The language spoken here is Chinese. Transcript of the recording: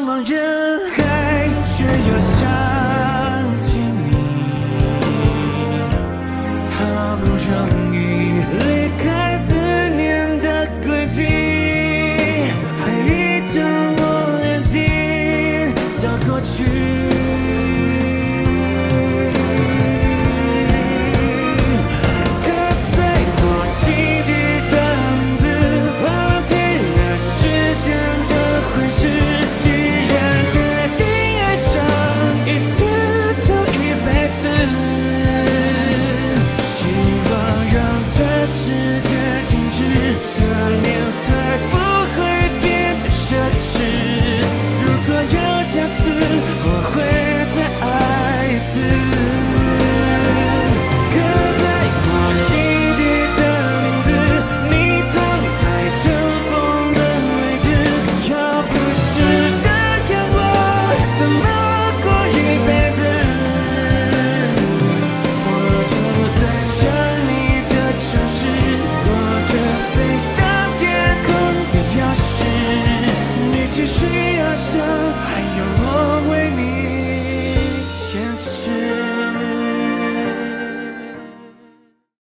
茫人海，却又想起你，好不容易离开思念的轨迹，还依旧我连接到过去。刻在我心底的名字，忘记了时间这回事。既然决定爱上一次就一辈子，希望让这世界静止，这年才不会变得奢侈。如果有下次，我会再爱一次。刻在我心底的名字，你藏在尘封的位置。要不是这样，我怎么